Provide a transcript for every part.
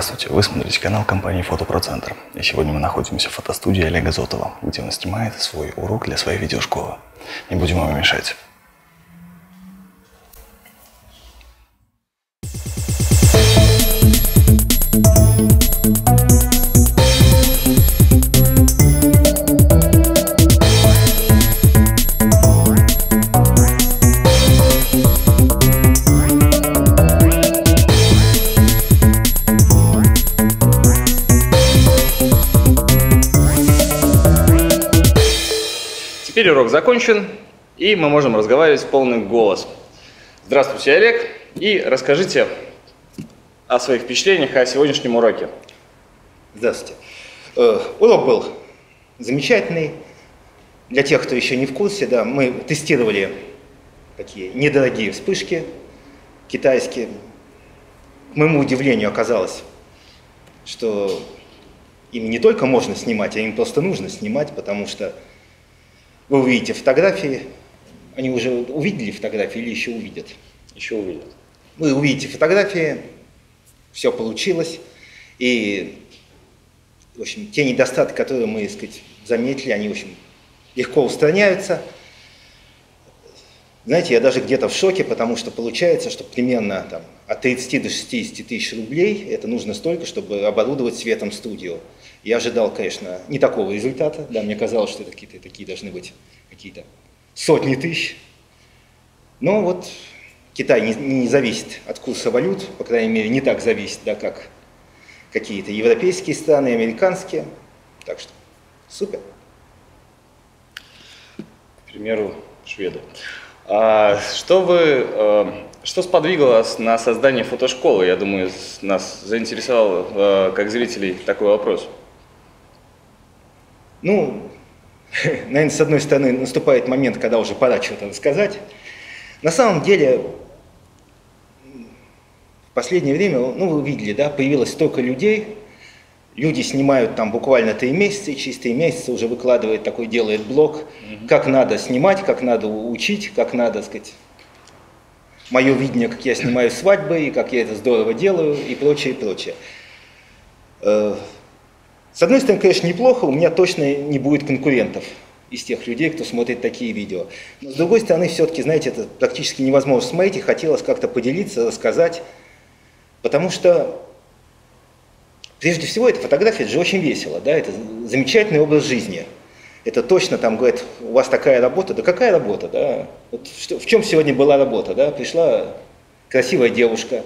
Здравствуйте, вы смотрите канал компании Фотопроцентр. И сегодня мы находимся в фотостудии Олега Зотова, где он снимает свой урок для своей видеошколы. Не будем ему мешать. Теперь урок закончен, и мы можем разговаривать в полный голос. Здравствуйте, Олег, и расскажите о своих впечатлениях о сегодняшнем уроке. Здравствуйте. Урок был замечательный. Для тех, кто еще не в курсе, да, мы тестировали такие недорогие вспышки китайские. К моему удивлению оказалось, что им не только можно снимать, а им просто нужно снимать, потому что вы увидите фотографии, они уже увидели фотографии или еще увидят? Еще увидят. Вы увидите фотографии, все получилось, и, в общем, те недостатки, которые мы, так сказать, заметили, они, в общем, легко устраняются. Знаете, я даже где-то в шоке, потому что получается, что примерно там, от 30 до 60 тысяч рублей это нужно столько, чтобы оборудовать светом студию. Я ожидал, конечно, не такого результата. Да, мне казалось, что это какие-то такие должны быть какие-то сотни тысяч. Но вот Китай не зависит от курса валют, по крайней мере, не так зависит, да, как какие-то европейские страны, американские. Так что супер. К примеру, шведы. Что сподвигло вас на создание фотошколы? Я думаю, нас заинтересовал, как зрителей, такой вопрос. Ну, наверное, с одной стороны, наступает момент, когда уже пора что-то рассказать. На самом деле, в последнее время, ну, вы видели, да, появилось столько людей. Люди снимают там буквально 3 месяца, и через 3 месяца уже выкладывает, такой делает блог, как надо снимать, как надо учить, как надо, так сказать, мое видение, как я снимаю свадьбы, и как я это здорово делаю, и прочее, и прочее. С одной стороны, конечно, неплохо, у меня точно не будет конкурентов из тех людей, кто смотрит такие видео. Но с другой стороны, все-таки, знаете, это практически невозможно смотреть, и хотелось как-то поделиться, рассказать, потому что прежде всего, эта фотография, это же очень весело, да, это замечательный образ жизни. Это точно там говорят, у вас такая работа, да какая работа, да? Вот в чем сегодня была работа, да? Пришла красивая девушка,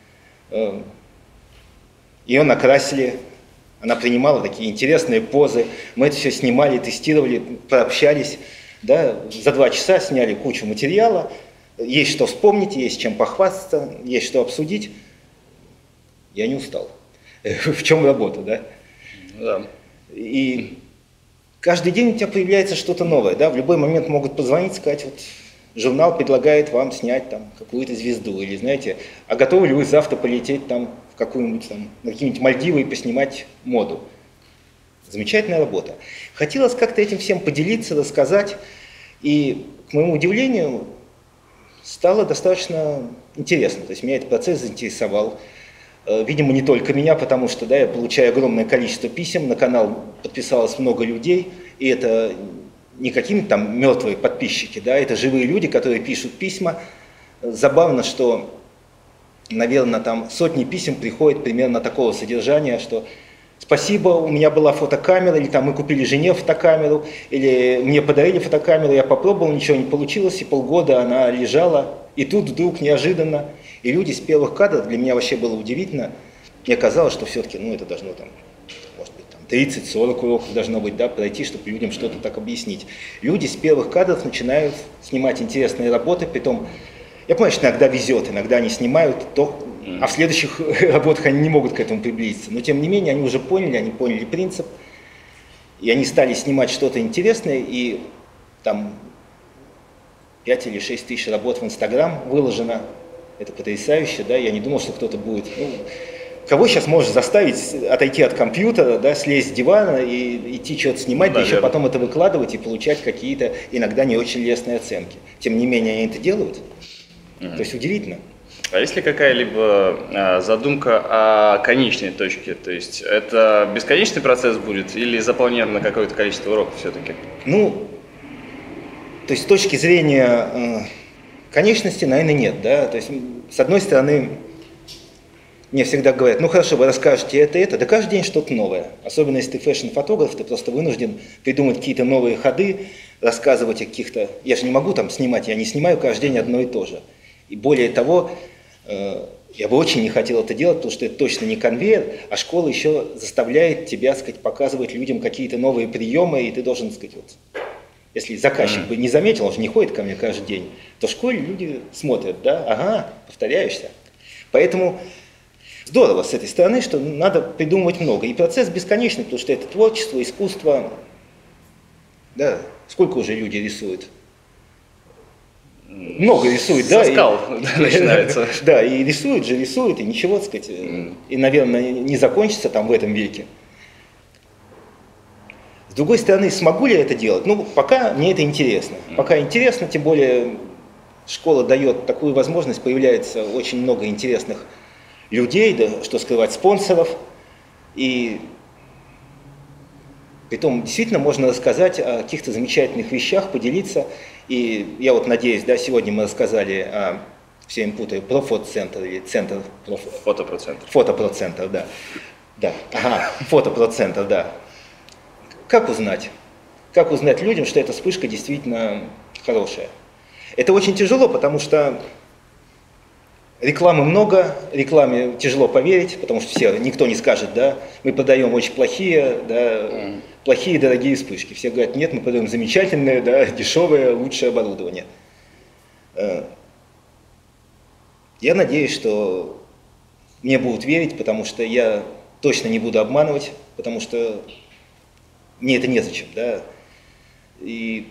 ее накрасили, она принимала такие интересные позы, мы это все снимали, тестировали, прообщались, да? За 2 часа сняли кучу материала, есть что вспомнить, есть чем похвастаться, есть что обсудить. Я не устал. В чем работа, да? Да. И каждый день у тебя появляется что-то новое, да? В любой момент могут позвонить, сказать, вот журнал предлагает вам снять там какую-то звезду, или, знаете, а готовы ли вы завтра полететь там в какую-нибудь там, на какие-нибудь Мальдивы и поснимать моду? Замечательная работа. Хотелось как-то этим всем поделиться, рассказать, и, к моему удивлению, стало достаточно интересно, то есть меня этот процесс заинтересовал. Видимо, не только меня, потому что, да, я получаю огромное количество писем, на канал подписалось много людей, и это не какие-то там мертвые подписчики, да, это живые люди, которые пишут письма. Забавно, что, наверное, там сотни писем приходят примерно такого содержания, что спасибо, у меня была фотокамера, или там мы купили жене фотокамеру, или мне подарили фотокамеру, я попробовал, ничего не получилось, и полгода она лежала, и тут вдруг неожиданно. И люди с первых кадров, для меня вообще было удивительно, мне казалось, что все-таки, ну, это должно там, может быть, там 30-40 уроков должно быть, да, пройти, чтобы людям что-то так объяснить. Люди с первых кадров начинают снимать интересные работы, притом, я понимаю, что иногда везет, иногда они снимают, а в следующих работах они не могут к этому приблизиться. Но тем не менее, они уже поняли принцип, и они стали снимать что-то интересное, и там 5 или 6 тысяч работ в Инстаграм выложено. Это потрясающе, да, я не думал, что кто-то будет. Ну, кого сейчас можешь заставить отойти от компьютера, да, слезть с дивана и идти что-то снимать, да еще потом это выкладывать и получать какие-то иногда не очень лестные оценки. Тем не менее, они это делают. То есть удивительно. А есть ли какая-либо задумка о конечной точке? То есть это бесконечный процесс будет или запланировано какое-то количество уроков все-таки? Ну, то есть с точки зрения конечности, наверное, нет, да. То есть, с одной стороны, мне всегда говорят, ну хорошо, вы расскажете это, да каждый день что-то новое. Особенно если ты фэшн-фотограф, ты просто вынужден придумать какие-то новые ходы, рассказывать о каких-то... Я же не могу там снимать, я не снимаю каждый день одно и то же. И более того, я бы очень не хотел это делать, потому что это точно не конвейер, а школа еще заставляет тебя, сказать, показывать людям какие-то новые приемы, и ты должен, сказать, вот, если заказчик бы не заметил, он же не ходит ко мне каждый день, то в школе люди смотрят, да, ага, повторяешься. Поэтому здорово с этой стороны, что надо придумывать много. И процесс бесконечный, потому что это творчество, искусство, да, сколько уже люди рисуют? Много рисуют, да. Со скал начинается. Да, и рисуют, и ничего, так сказать, и, наверное, не закончится там в этом веке. С другой стороны, смогу ли я это делать? Ну, пока мне это интересно. Пока интересно, тем более школа дает такую возможность, появляется очень много интересных людей, да, что скрывать, спонсоров. И притом действительно можно рассказать о каких-то замечательных вещах, поделиться. И я вот надеюсь, да, сегодня мы рассказали о, все им путаю, про фотоцентр или центр... Фотопроцентр. Фотопроцентр, да. Да, ага, фотопроцентр, да. Как узнать? Как узнать людям, что эта вспышка действительно хорошая? Это очень тяжело, потому что рекламы много, рекламе тяжело поверить, потому что никто не скажет, да, мы продаем очень плохие, да, плохие дорогие вспышки. Все говорят, нет, мы продаем замечательное, да, дешевое, лучшее оборудование. Я надеюсь, что мне будут верить, потому что я точно не буду обманывать, потому что мне это незачем, да. И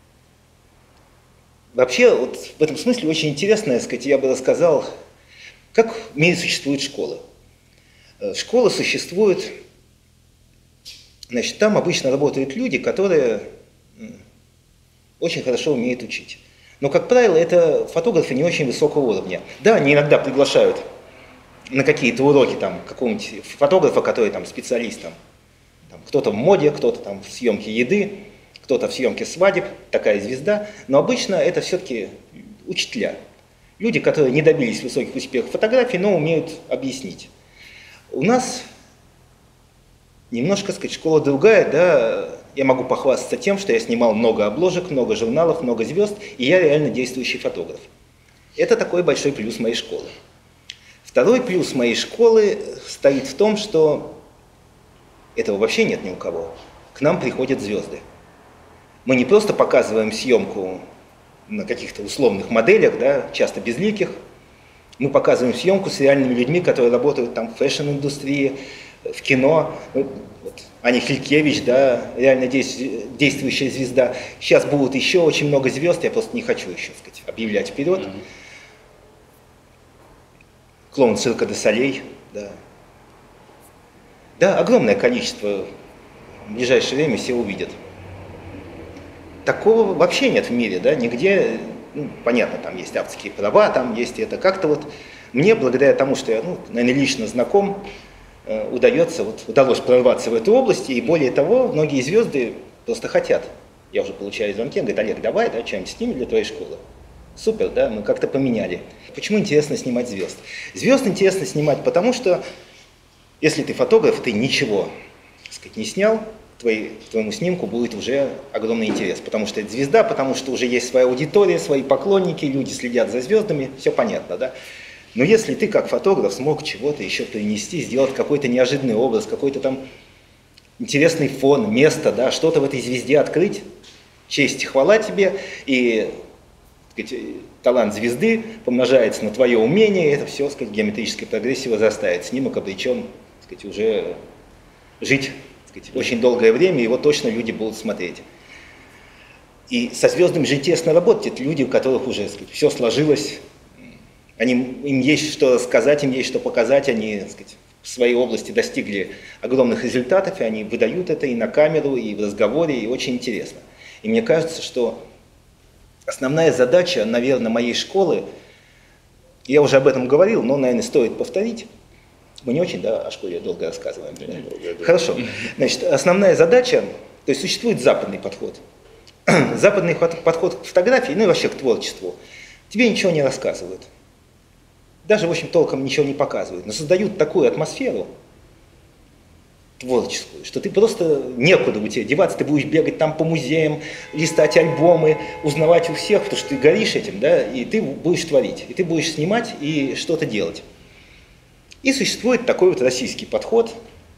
вообще, вот в этом смысле очень интересно, так сказать, я бы рассказал, как в мире существуют школы. Школа существует, значит, там обычно работают люди, которые очень хорошо умеют учить. Но, как правило, это фотографы не очень высокого уровня. Да, они иногда приглашают на какие-то уроки там какого-нибудь фотографа, который там специалист, там, кто-то в моде, кто-то там в съемке еды, кто-то в съемке свадеб, такая звезда. Но обычно это все-таки учителя. Люди, которые не добились высоких успехов в фотографии, но умеют объяснить. У нас немножко, сказать, школа другая, да. Я могу похвастаться тем, что я снимал много обложек, много журналов, много звезд, и я реально действующий фотограф. Это такой большой плюс моей школы. Второй плюс моей школы стоит в том, что этого вообще нет ни у кого. К нам приходят звезды. Мы не просто показываем съемку на каких-то условных моделях, да, часто безликих. Мы показываем съемку с реальными людьми, которые работают там в фэшн-индустрии, в кино. Вот, Аня Хилькевич, да, реально действующая звезда. Сейчас будут еще очень много звезд, я просто не хочу еще, сказать, объявлять вперед. Клоун цирка де Солей, да. Да, огромное количество, в ближайшее время все увидят. Такого вообще нет в мире, да, нигде, ну, понятно, там есть авторские права, там есть это. Как-то вот мне, благодаря тому, что я, наверное, лично знаком, удалось прорваться в эту область, и более того, многие звезды просто хотят. Я уже получаю звонки, говорят, Олег, давай, да, что-нибудь снимем для твоей школы. Супер, да, мы как-то поменяли. Почему интересно снимать звезд? Звезд интересно снимать, потому что если ты фотограф, ты ничего, так сказать, не снял, твоему снимку будет уже огромный интерес, потому что это звезда, потому что уже есть своя аудитория, свои поклонники, люди следят за звездами, все понятно, да? Но если ты как фотограф смог чего-то еще принести, сделать какой-то неожиданный образ, какой-то там интересный фон, место, да, что-то в этой звезде открыть, честь и хвала тебе, и, так сказать, талант звезды помножается на твое умение, и это все, так сказать, в геометрической прогрессии возрастает. Снимок обречен, так сказать, уже жить, так сказать, очень долгое время, его точно люди будут смотреть. И со звездами же интересно работать, это люди, у которых уже, так сказать, все сложилось, им есть что сказать, им есть что показать, они, так сказать, в своей области достигли огромных результатов, и они выдают это и на камеру, и в разговоре, и очень интересно. И мне кажется, что основная задача, наверное, моей школы Я уже об этом говорил, но, наверное, стоит повторить. Мы не очень, да, о школе долго рассказываем. Да? Хорошо. Значит, основная задача, то есть существует западный подход. Западный подход к фотографии, ну и вообще к творчеству, тебе ничего не рассказывают. Даже, в общем, толком ничего не показывают. Но создают такую атмосферу творческую, что ты просто некуда у тебя деваться, ты будешь бегать там по музеям, листать альбомы, узнавать у всех, потому что ты горишь этим, да, и ты будешь творить, и ты будешь снимать и что-то делать. И существует такой вот российский подход,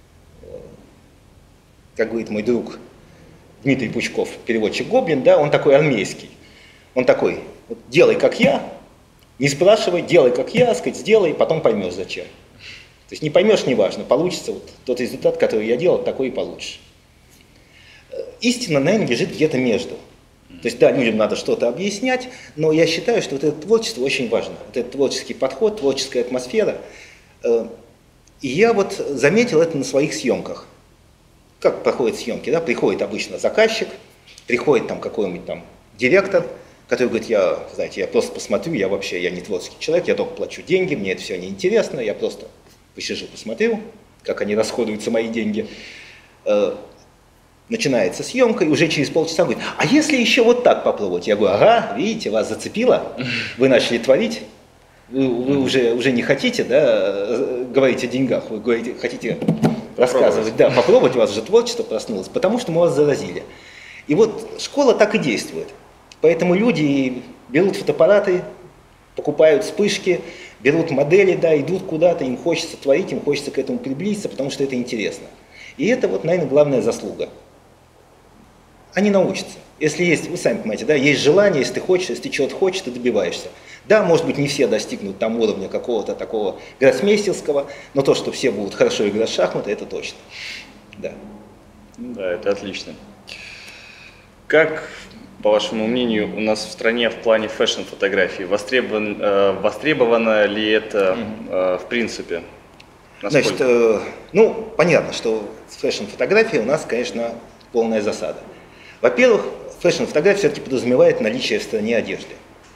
как говорит мой друг Дмитрий Пучков, переводчик Гоблин, да, он такой армейский. Он такой, вот, делай как я, не спрашивай, делай как я, сказать, сделай, потом поймешь зачем. То есть не поймешь, неважно, получится вот тот результат, который я делал, такой и получишь. Истина, наверное, лежит где-то между. То есть да, людям надо что-то объяснять, но я считаю, что вот это творчество очень важно. Вот этот творческий подход, творческая атмосфера. И я вот заметил это на своих съемках. Как проходят съемки, да? Приходит обычно заказчик, приходит там какой-нибудь там директор, который говорит, знаете, я просто посмотрю, я не творческий человек, я только плачу деньги, мне это все неинтересно, я просто посижу, посмотрю, как они расходуются, мои деньги. Начинается съемка, и уже через полчаса говорит, а если еще вот так попробовать? Я говорю, ага, видите, вас зацепило, вы начали творить, вы уже не хотите, да, говорить о деньгах, вы говорите, хотите рассказывать, да, попробовать, у вас же творчество проснулось, потому что мы вас заразили. И вот школа так и действует. Поэтому люди берут фотоаппараты, покупают вспышки, берут модели, да, идут куда-то, им хочется творить, им хочется к этому приблизиться, потому что это интересно. И это вот, наверное, главная заслуга. Они научатся. Если есть, вы сами понимаете, да, есть желание, если ты хочешь, если ты чего-то хочешь, ты добиваешься. Да, может быть, не все достигнут там уровня какого-то такого гроссмейстерского, но то, что все будут хорошо играть в шахматы, это точно. Да. Да, это отлично. Как, по вашему мнению, у нас в стране в плане фэшн-фотографии востребовано ли это в принципе? Насколько? Значит, ну, понятно, что с фэшн-фотографией у нас, конечно, полная засада. Во-первых, фэшн-фотография все-таки подразумевает наличие в стране одежды.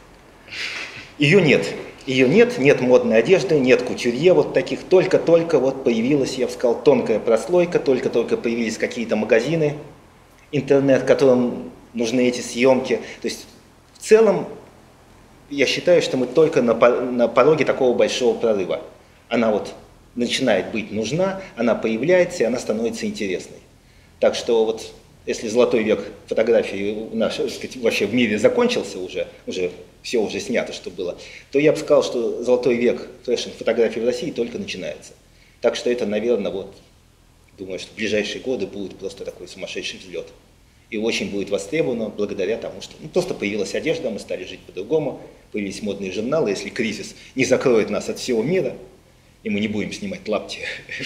Ее нет. Нет модной одежды, нет кутюрье вот таких. Только-только вот появилась, я бы сказал, тонкая прослойка, только-только появились какие-то магазины, интернет, которым нужны эти съемки. То есть в целом я считаю, что мы только на пороге такого большого прорыва. Она вот начинает быть нужна, она появляется, и она становится интересной. Так что вот если золотой век фотографии наш, так сказать, вообще в мире закончился уже все уже снято, что было, то я бы сказал, что золотой век фэшн-фотографии в России только начинается. Так что это, наверное, вот, думаю, что в ближайшие годы будет просто такой сумасшедший взлет. И очень будет востребовано благодаря тому, что просто появилась одежда, мы стали жить по-другому, появились модные журналы. Если кризис не закроет нас от всего мира, и мы не будем снимать лапти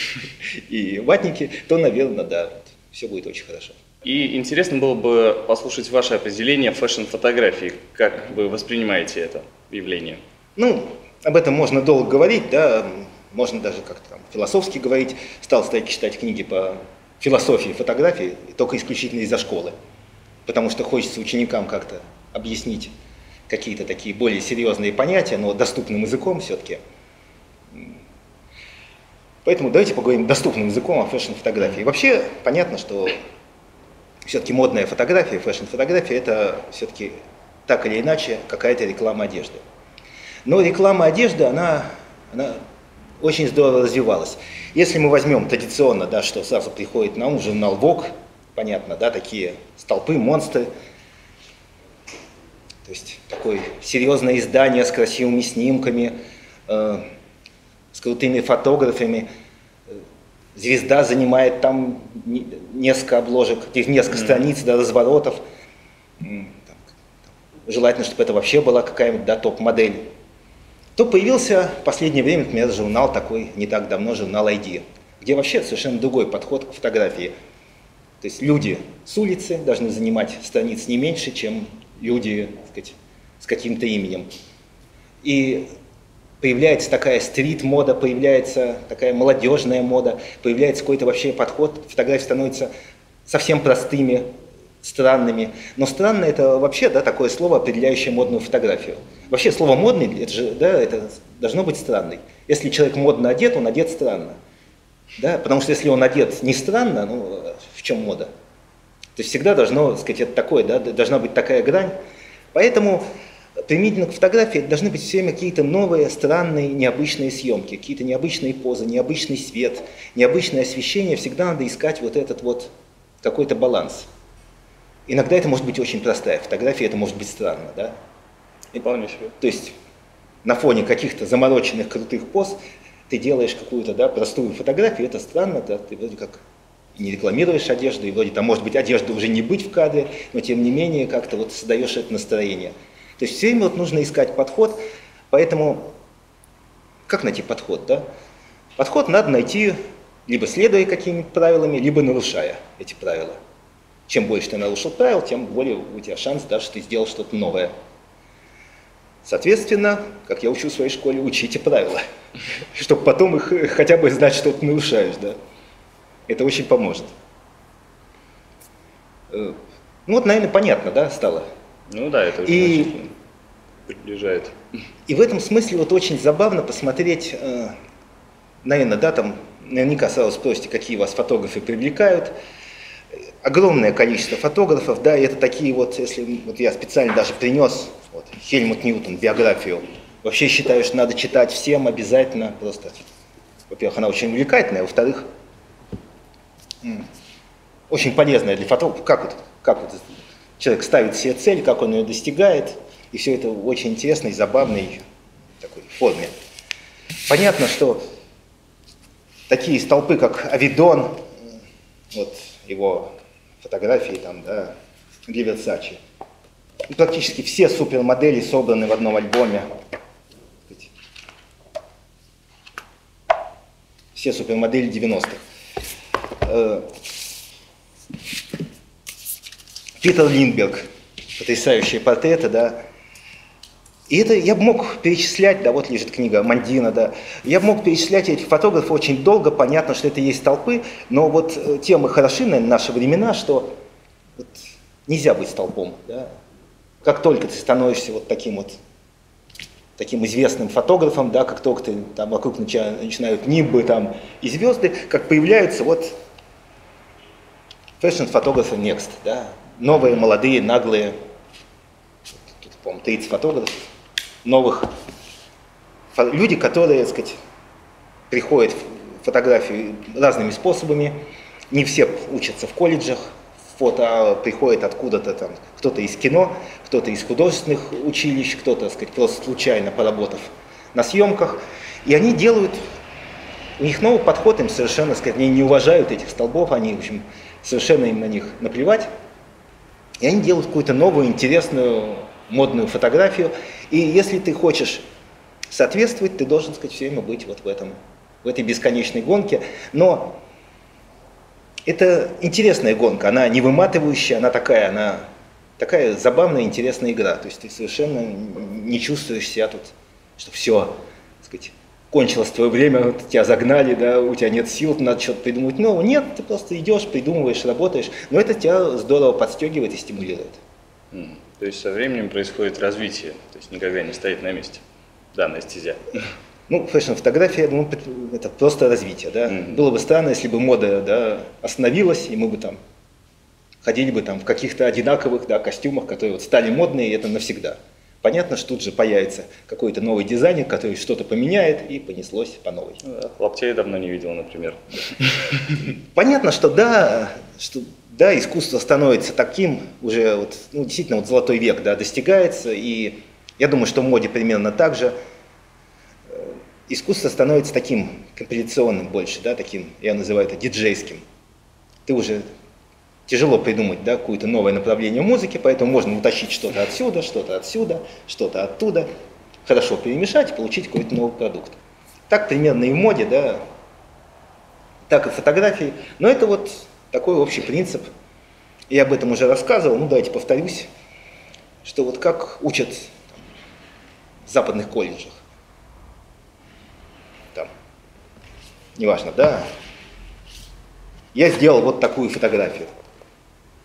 и ватники, то, наверное, да, все будет очень хорошо. И интересно было бы послушать ваше определение фэшн-фотографии. Как вы воспринимаете это явление? Ну, об этом можно долго говорить, да, можно даже как-то там философски говорить. Стал читать книги по философии фотографии, только исключительно из-за школы. Потому что хочется ученикам как-то объяснить какие-то такие более серьезные понятия, но доступным языком все-таки. Поэтому давайте поговорим доступным языком о фэшн-фотографии. Вообще понятно, что все-таки модная фотография, фэшн-фотография – это все-таки так или иначе какая-то реклама одежды. Но реклама одежды, она очень здорово развивалась. Если мы возьмем традиционно, да, что сразу приходит на ум, журнал Vogue, понятно, да, такие столпы, монстры, то есть такое серьезное издание с красивыми снимками, с крутыми фотографами. Звезда занимает там несколько обложек, несколько страниц, да, разворотов. Желательно, чтобы это вообще была какая-нибудь, да, топ-модель. То появился в последнее время, например, журнал такой, не так давно, журнал ID, где вообще совершенно другой подход к фотографии. То есть люди с улицы должны занимать страниц не меньше, чем люди, так сказать, с каким-то именем. И появляется такая стрит-мода, появляется такая молодежная мода, появляется какой-то вообще подход, фотографии становятся совсем простыми, странными. Но странно это вообще, да, такое слово, определяющее модную фотографию. Вообще слово модный, это же, да, это должно быть странный. Если человек модно одет, он одет странно. Да? Потому что если он одет не странно, ну, в чем мода? То есть всегда должно, так сказать, это такое, да, должна быть такая грань. Поэтому применительно к фотографии должны быть все время какие-то новые, странные, необычные съемки, какие-то необычные позы, необычный свет, необычное освещение. Всегда надо искать вот этот вот какой-то баланс. Иногда это может быть очень простая фотография, это может быть странно, да? И вполне себе. То есть на фоне каких-то замороченных крутых поз ты делаешь какую-то, да, простую фотографию, это странно, да, ты вроде как не рекламируешь одежду, и вроде там может быть одежда уже не быть в кадре, но тем не менее как-то вот создаешь это настроение. То есть все время вот нужно искать подход, поэтому как найти подход, да? Подход надо найти либо следуя какими-то правилами, либо нарушая эти правила. Чем больше ты нарушил правил, тем более у тебя шанс, да, что ты сделал что-то новое. Соответственно, как я учу в своей школе, учите правила, чтобы потом их хотя бы знать, что ты нарушаешь, да. Это очень поможет. Ну вот, наверное, понятно, да, стало? Ну да, это очень приближает. И в этом смысле вот очень забавно посмотреть, наверное, да, там наверняка сразу спросите, какие вас фотографы привлекают. Огромное количество фотографов, да, и это такие вот, если вот я специально даже принес вот, Хельмут Ньютон, биографию. Вообще считаю, что надо читать всем обязательно, просто, во-первых, она очень увлекательная, во-вторых, очень полезная для фотографа. Как вот человек ставит себе цель, как он ее достигает, и все это в очень интересной, забавной такой форме. Понятно, что такие столпы, как Авидон, вот его фотографии там, да, для Версачи. И практически все супермодели собраны в одном альбоме. Все супермодели 90-х. Питер Линдберг, потрясающие портреты, да. И это я бы мог перечислять, да, вот лежит книга Мандина, да. Я бы мог перечислять этих фотографов очень долго, понятно, что это есть толпы, но вот тем и хороши, наверное, наши времена, что вот нельзя быть столпом, да. Как только ты становишься вот таким известным фотографом, да, как только ты там вокруг начинают нимбы там и звезды, как появляются вот фэшн-фотографы next, да, новые, молодые, наглые, тут, по-моему, 30 фотографов, новых, люди, которые, так сказать, приходят в фотографию разными способами, не все учатся в колледжах, фото приходит откуда-то там, кто-то из кино, кто-то из художественных училищ, кто-то, так сказать, просто случайно поработав на съемках. И они делают, у них новый подход, им совершенно, так сказать, они не уважают этих столбов, они, в общем, совершенно им на них наплевать. И они делают какую-то новую, интересную, модную фотографию. И если ты хочешь соответствовать, ты должен, так сказать, все время быть вот в этой бесконечной гонке. Но это интересная гонка, она не выматывающая, она такая забавная, интересная игра. То есть ты совершенно не чувствуешь себя тут, что все, так сказать, кончилось твое время, вот тебя загнали, да, у тебя нет сил, надо что-то придумать нового. Нет, ты просто идешь, придумываешь, работаешь, но это тебя здорово подстегивает и стимулирует. То есть со временем происходит развитие, то есть никогда не стоит на месте данная стезя. Ну, фэшн-фотография, я думаю, это просто развитие, да. Было бы странно, если бы мода, да, остановилась, и мы бы там ходили бы там в каких-то одинаковых, да, костюмах, которые вот стали модные, и это навсегда. Понятно, что тут же появится какой-то новый дизайнер, который что-то поменяет, и понеслось по новой. Лаптя я давно не видел, например. Понятно, что да, искусство становится таким уже, вот, ну, действительно, вот золотой век, да, достигается, и я думаю, что в моде примерно так же. Искусство становится таким композиционным больше, да, таким, я называю это диджейским. Ты уже тяжело придумать, да, какое-то новое направление музыки, поэтому можно утащить что-то отсюда, что-то оттуда, хорошо перемешать и получить какой-то новый продукт. Так примерно и в моде, да, так и в фотографии. Но это вот такой общий принцип. Я об этом уже рассказывал, ну давайте повторюсь, что вот как учат в западных колледжах. Там, неважно, да. Я сделал вот такую фотографию.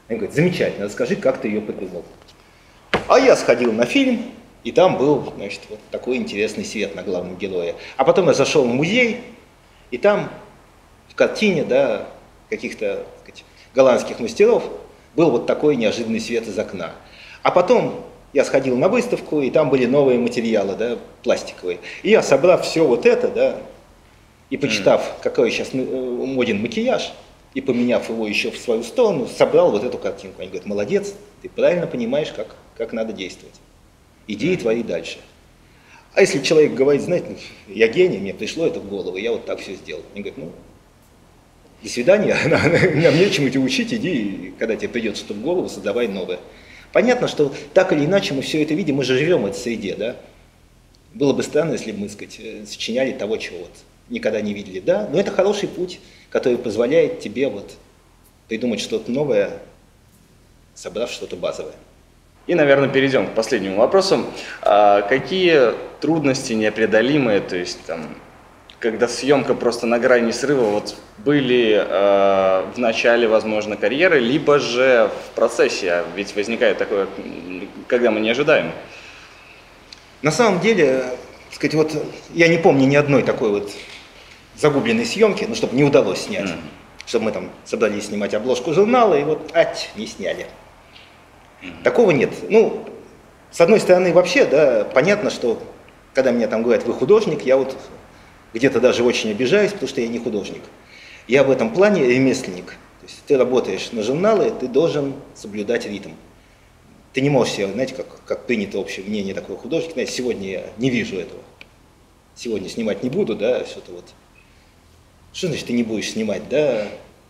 Они говорят, замечательно, расскажи, как ты ее придумал. А я сходил на фильм, и там был, значит, вот такой интересный свет на главном герое. А потом я зашел в музей, и там в картине, да, каких-то, так сказать, голландских мастеров был вот такой неожиданный свет из окна. А потом я сходил на выставку, и там были новые материалы, да, пластиковые. И я, собрав все вот это, да, и почитав, какой сейчас моден макияж, и поменяв его еще в свою сторону, собрал вот эту картинку. Они говорят, молодец, ты правильно понимаешь, как надо действовать. Иди и твори дальше. А если человек говорит, знаете, я гений, мне пришло это в голову, я вот так все сделал. Они говорят, ну, до свидания, нам нечему тебя учить, иди, и когда тебе придет что-то в голову, создавай новое. Понятно, что так или иначе мы все это видим, мы же живем в этой среде, да. Было бы странно, если бы мы, так сказать, сочиняли того, чего вот никогда не видели, да. Но это хороший путь, который позволяет тебе вот придумать что-то новое, собрав что-то базовое. И, наверное, перейдем к последнему вопросу. Какие трудности непреодолимые, то есть там, когда съемка просто на грани срыва, вот были в начале, возможно, карьеры, либо же в процессе, ведь возникает такое, когда мы не ожидаем. На самом деле, так сказать, вот я не помню ни одной такой вот загубленной съемки, ну, чтобы не удалось снять, чтобы мы там собрались снимать обложку журнала, и вот, не сняли. Такого нет. Ну, с одной стороны, вообще, да, понятно, что когда мне там говорят, вы художник, я вот где-то даже очень обижаюсь, потому что я не художник. Я в этом плане ремесленник. То есть ты работаешь на журналы, ты должен соблюдать ритм. Ты не можешь себе, знаете, как принято общее мнение такого художника, знаете, сегодня я не вижу этого. Сегодня снимать не буду, да, что-то вот. Что значит ты не будешь снимать, да?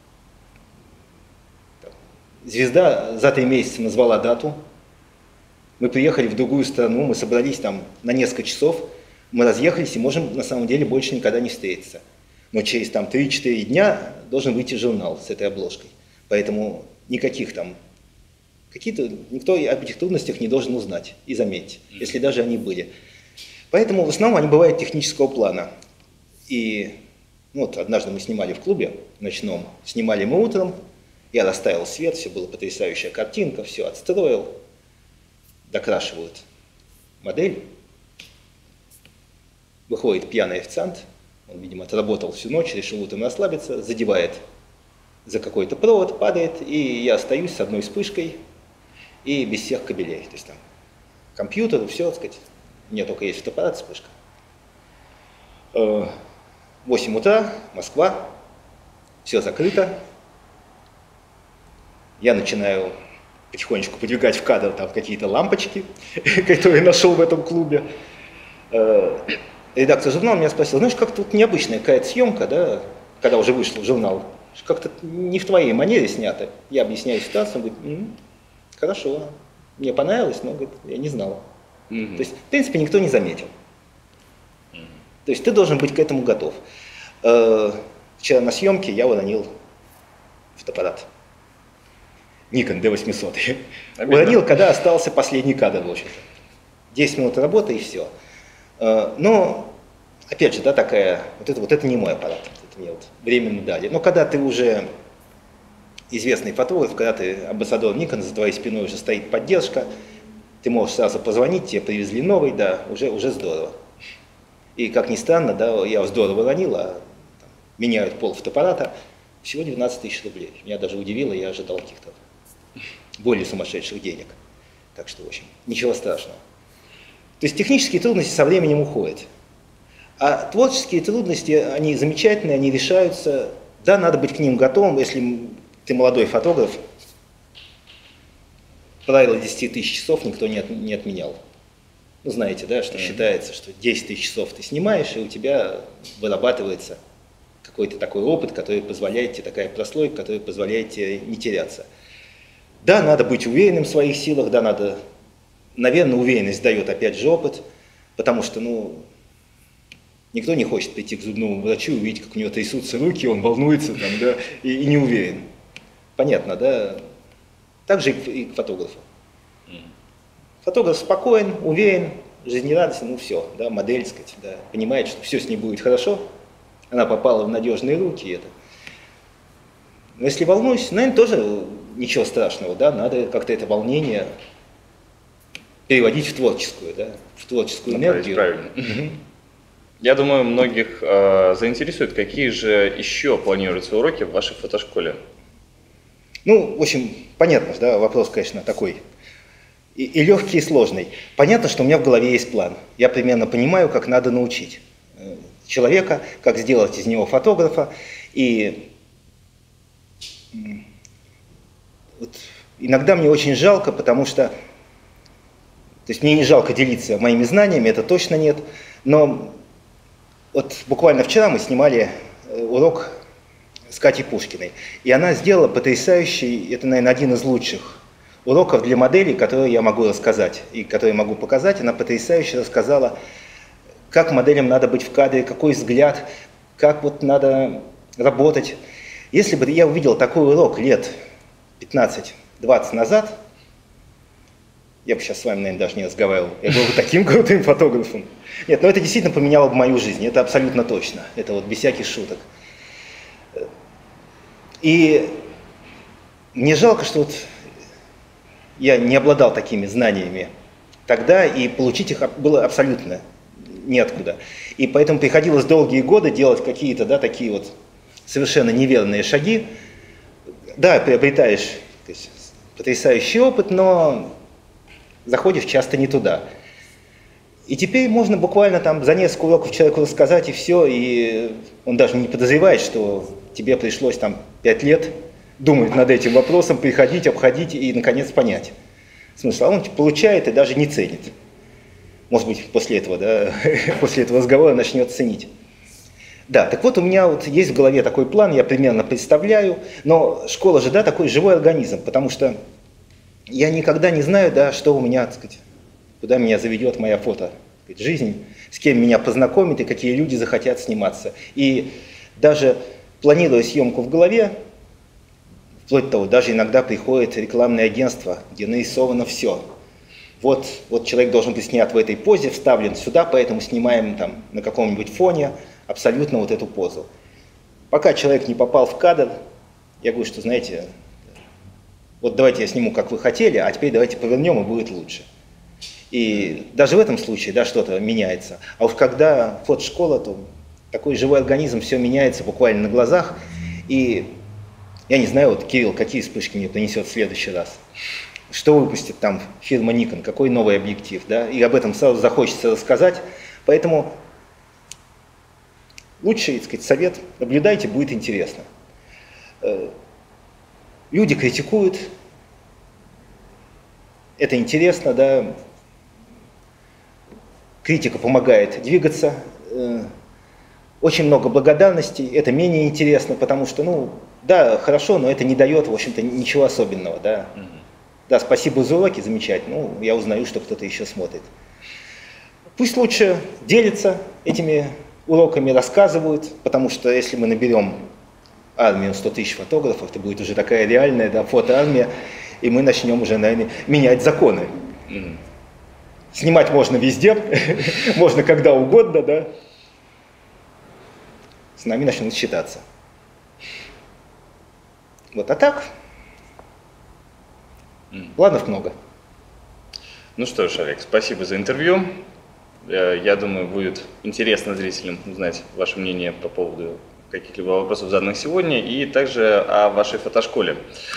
Звезда за 3 месяца назвала дату. Мы приехали в другую страну, мы собрались там на несколько часов, мы разъехались и можем на самом деле больше никогда не встретиться. Но через там 3-4 дня должен выйти журнал с этой обложкой. Поэтому никаких там, никто об этих трудностях не должен узнать и заметить, если даже они были. Поэтому в основном они бывают технического плана. И вот однажды мы снимали в клубе ночном, снимали мы утром, я расставил свет, все было потрясающая картинка, все отстроил, докрашивают модель, выходит пьяный официант, он, видимо, отработал всю ночь, решил утром расслабиться, задевает за какой-то провод, падает, и я остаюсь с одной вспышкой и без всех кабелей. То есть там компьютер, все, так сказать, у меня только есть фотоаппарат, вспышка. 8 утра, Москва, все закрыто. Я начинаю потихонечку подвигать в кадр там какие-то лампочки, которые нашел в этом клубе. Редактор журнала меня спросил, знаешь, как-то вот необычная какая-то съемка, да, когда уже вышел журнал, как-то не в твоей манере снято. Я объясняю ситуацию, он говорит, хорошо, мне понравилось, но, говорит, я не знал. То есть, в принципе, никто не заметил. То есть ты должен быть к этому готов. Вчера на съемке я уронил фотоаппарат. Nikon D800. Уронил, когда остался последний кадр, в общем-то. 10 минут работы и все. Но, опять же, да, такая, вот это не мой аппарат, это мне вот временно дали. Но когда ты уже известный фотограф, когда ты амбассадор Nikon, за твоей спиной уже стоит поддержка, ты можешь сразу позвонить, тебе привезли новый, да, уже здорово. И, как ни странно, да, я здорово уронил, а там, меняют пол фотоаппарата, всего 19 тысяч рублей. Меня даже удивило, я ожидал каких-то более сумасшедших денег. Так что, в общем, ничего страшного. То есть технические трудности со временем уходят. А творческие трудности, они замечательные, они решаются. Да, надо быть к ним готовым, если ты молодой фотограф. Правило 10 тысяч часов никто не отменял. Ну, знаете, да, что считается, что 10 тысяч часов ты снимаешь, и у тебя вырабатывается какой-то такой опыт, который позволяет тебе, такая прослойка, которая позволяет тебе не теряться. Да, надо быть уверенным в своих силах, да, надо, наверное, уверенность дает опять же опыт, потому что, никто не хочет прийти к зубному врачу и увидеть, как у него трясутся руки, он волнуется там, да, и не уверен. Понятно, да? Так же и к фотографу. Фотограф спокоен, уверен, жизнерадостен, все, да, модель, сказать, да, понимает, что все с ней будет хорошо, она попала в надежные руки. Но если волнуюсь, наверное, тоже ничего страшного, да, надо как-то это волнение переводить в творческую, да, в творческую энергию. Правильно. Я думаю, многих заинтересует, какие же еще планируются уроки в вашей фотошколе. Ну, в общем, понятно, да, вопрос, конечно, такой и легкий, и сложный. Понятно, что у меня в голове есть план. Я примерно понимаю, как надо научить человека, как сделать из него фотографа. И вот иногда мне очень жалко, потому что, то есть мне не жалко делиться моими знаниями, это точно нет, но вот буквально вчера мы снимали урок с Катей Пушкиной, и она сделала потрясающий, это, наверное, один из лучших уроков для моделей, которые я могу рассказать и которые могу показать. Она потрясающе рассказала, как моделям надо быть в кадре, какой взгляд, как вот надо работать. Если бы я увидел такой урок лет 15-20 назад, я бы сейчас с вами, наверное, даже не разговаривал. Я был бы таким крутым фотографом. Нет, но это действительно поменяло бы мою жизнь, это абсолютно точно. Это вот без всяких шуток. И мне жалко, что вот я не обладал такими знаниями тогда, и получить их было абсолютно неоткуда. И поэтому приходилось долгие годы делать какие-то, да, такие вот совершенно неверные шаги. Да, приобретаешь, то есть, потрясающий опыт, но заходишь часто не туда. И теперь можно буквально там за несколько уроков человеку рассказать, и все, и он даже не подозревает, что тебе пришлось там 5 лет думать над этим вопросом, приходить, обходить и, наконец, понять смысл. А он получает и даже не ценит. Может быть, после этого, да, после этого разговора начнет ценить. Да, так вот у меня вот есть в голове такой план, я примерно представляю, но школа же, да, такой живой организм, потому что я никогда не знаю, да, что у меня, так сказать, куда меня заведет моя жизнь, с кем меня познакомит и какие люди захотят сниматься. И даже планируя съемку в голове, вплоть до того, даже иногда приходит рекламное агентство, где нарисовано все. Вот человек должен быть снят в этой позе, вставлен сюда, поэтому снимаем там на каком-нибудь фоне абсолютно вот эту позу. Пока человек не попал в кадр, я говорю, что, знаете, вот давайте я сниму, как вы хотели, а теперь давайте повернем, и будет лучше. И даже в этом случае, да, что-то меняется. А уж когда фотошкола, то такой живой организм, все меняется буквально на глазах. И я не знаю, вот Кирилл, какие вспышки мне принесет в следующий раз. Что выпустит там фирма Nikon, какой новый объектив, да, и об этом сразу захочется рассказать. Поэтому лучший, так сказать, совет, наблюдайте, будет интересно. Люди критикуют, это интересно, да, критика помогает двигаться, очень много благодарностей, это менее интересно, потому что, ну, да, хорошо, но это не дает, в общем-то, ничего особенного, да. Да, спасибо за уроки, замечательно, ну, я узнаю, что кто-то еще смотрит. Пусть лучше делятся этими уроками, рассказывают, потому что если мы наберем армию 100 тысяч фотографов, это будет уже такая реальная, да, фотоармия, и мы начнем уже, наверное, менять законы. Снимать можно везде, можно когда угодно, да. С нами начнут считаться. Вот, а так, планов много. Ну что ж, Олег, спасибо за интервью. Я думаю, будет интересно зрителям узнать ваше мнение по поводу каких-либо вопросов, заданных сегодня, и также о вашей фотошколе.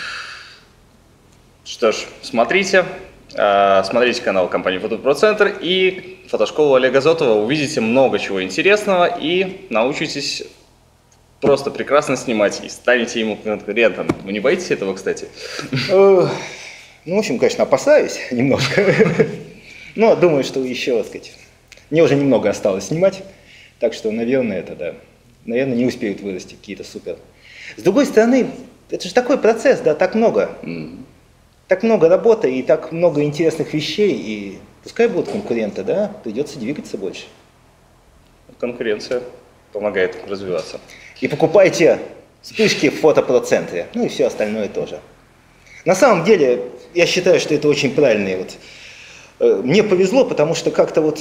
Что ж, смотрите канал компании Фотопроцентр и фотошколу Олега Зотова. Увидите много чего интересного и научитесь просто прекрасно снимать и станете ему конкурентом. Вы не боитесь этого, кстати? Ну, в общем, конечно, опасаюсь немножко. Но думаю, что еще, так сказать, мне уже немного осталось снимать, так что, наверное, это, да, наверное, не успеют вырасти какие-то супер. С другой стороны, это же такой процесс, да, так много работы и так много интересных вещей, и пускай будут конкуренты, да, придется двигаться больше. Конкуренция помогает развиваться. И покупайте вспышки в Фотопроцентре, ну и все остальное тоже. На самом деле, я считаю, что это очень правильно. Вот. Мне повезло, потому что как-то вот...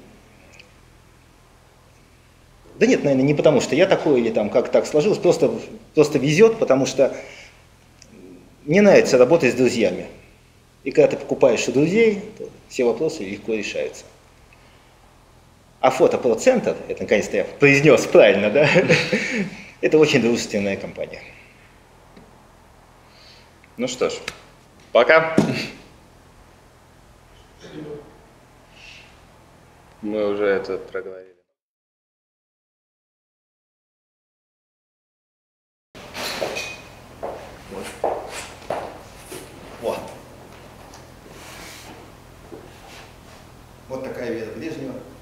Да нет, наверное, не потому что я такой или там как так сложилось, просто везет, потому что мне нравится работать с друзьями. И когда ты покупаешь у друзей, то все вопросы легко решаются. А фотопроцентр, это наконец-то я произнес правильно, да? Это очень дружественная компания. Ну что ж, пока. Мы уже это проговорили. Вот такая Вера Брежнева.